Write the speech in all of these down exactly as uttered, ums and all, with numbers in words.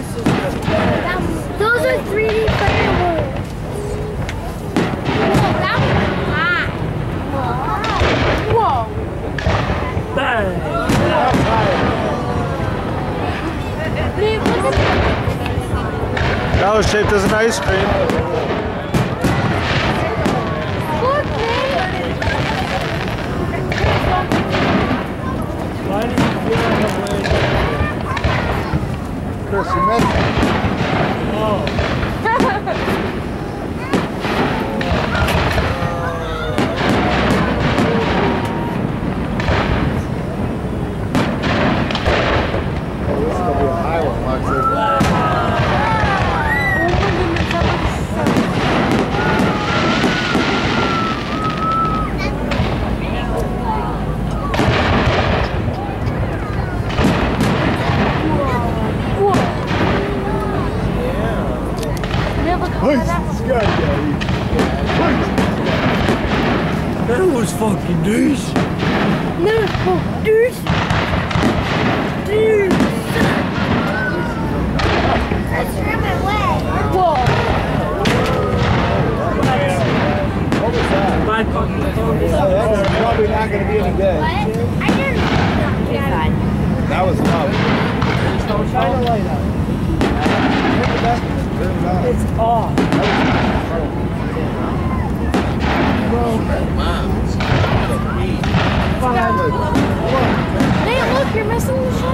Those are three D fireworks. Whoa, that was high. Whoa. Bang. Babe, look at that. That was shaped as an ice cream. Look, babe. Why did you feel that way? Chris, you missed it. Oh. Oh, this is going to be a high one, Lexi. That was fucking douche. No, oh, dude. Dude. That's from my way. Whoa. What was that? My fucking phone is Oh, that's probably not going to be any good. What? I didn't. Yeah. That was tough. Shine a light out. It's off. Hey, look, you're missing the show.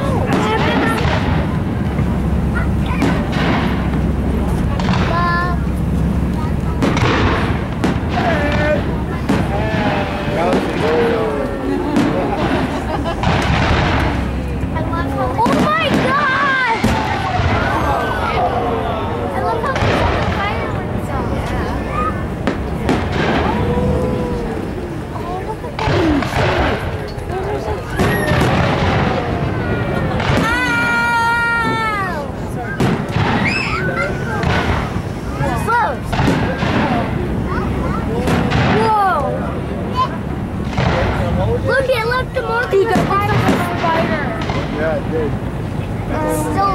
Oh my God! I love how there's all the fireworks out. Oh, look at that. There's a Whoa! Look, it left the mark of the spider. Yeah, it did. It's still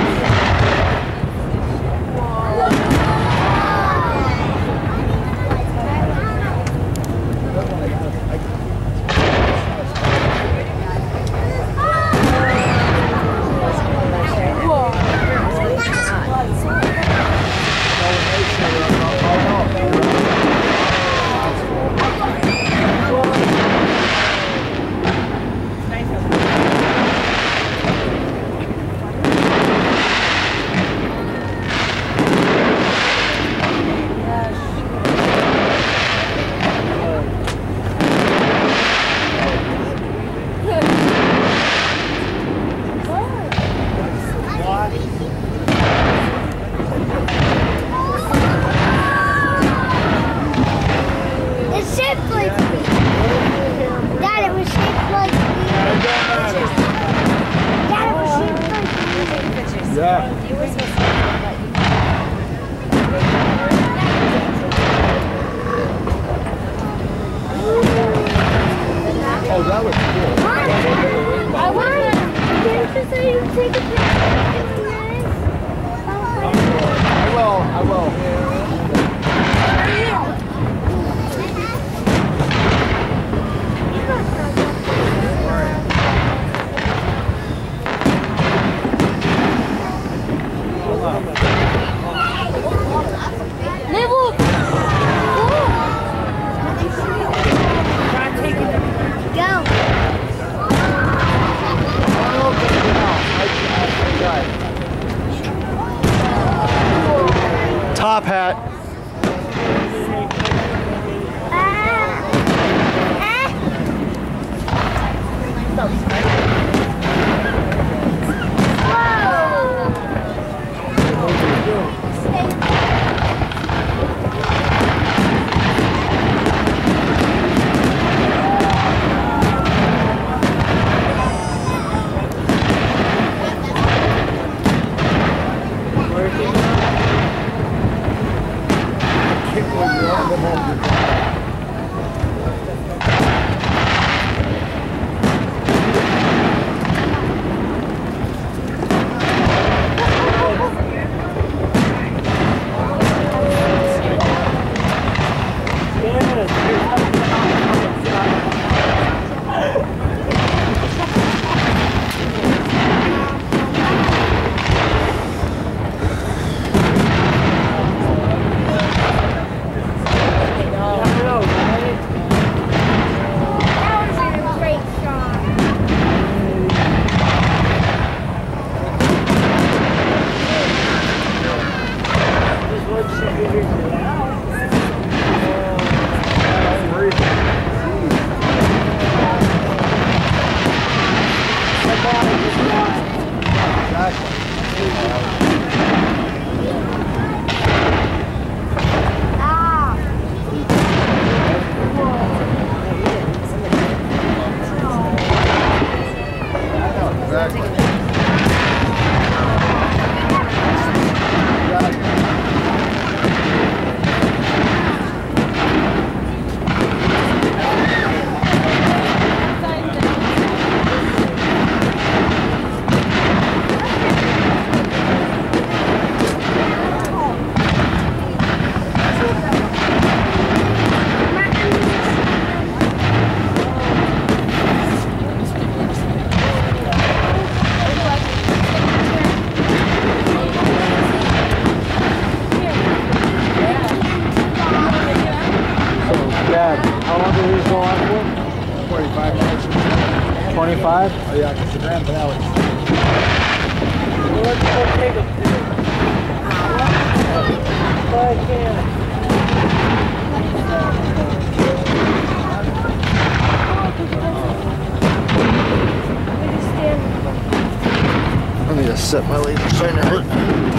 It's shaped like me. Dad, it was shaped like me. Dad, it was shaped like me. Yeah. Oh, that was cool. Mom, I wanted didn't you say you'd take a picture? I will, I will. Top hat. twenty-five? Oh yeah, because the Grand Valley. Well, let's go take a picture. Why can't I? I need to set my laser starting to hurt.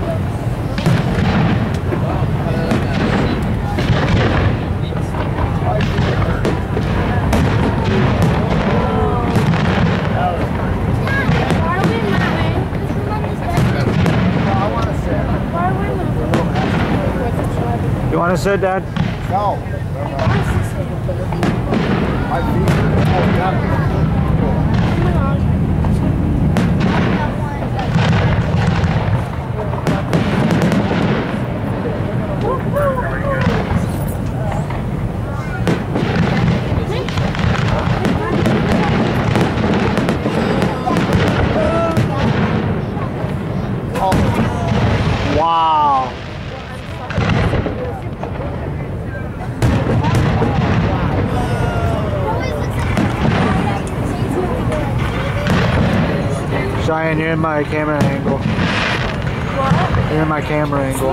You want to sit, Dad? No. My feet are down. Wow. Cheyenne, you're in my camera angle. What? You're in my camera angle.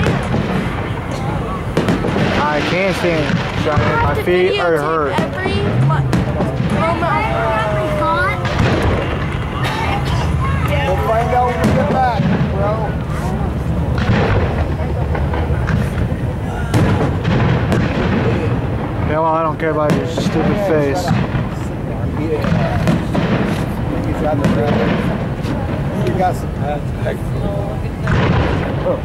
I can't stand it, Cheyenne. My feet are hurt. Every moment. We'll find out when we get back, bro. Yeah, well, I don't care about your stupid face. He's got the red. He got some pads. Oh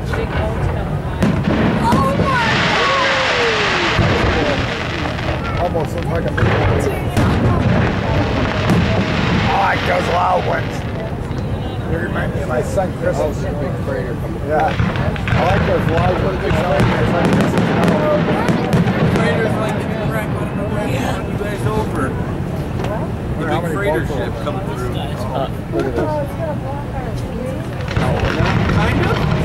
my! Almost looks like a big one. I like those loud ones. They remind me of my son Chris. Oh, big freighter coming. Yeah. I like those loud ones. Big Freighters like the wreck on the way on you guys over. The big freighter ship coming through. Uh, look at this. Kind of?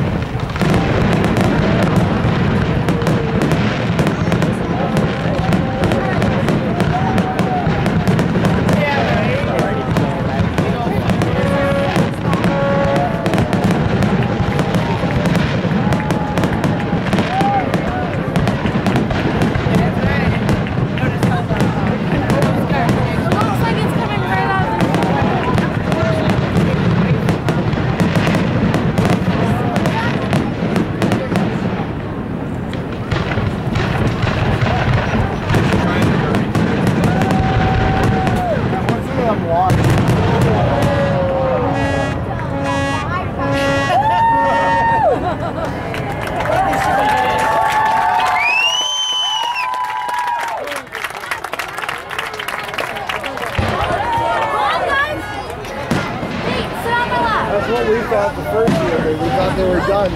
That's what we thought the first year. We thought they were done.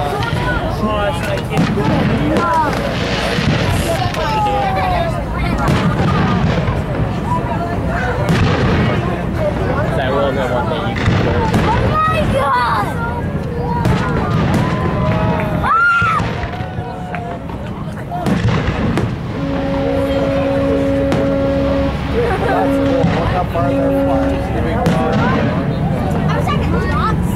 That wasn't one that you could wear. Oh my god! That's cool. Look how far they're flying. I was like, dogs.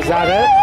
Is that it?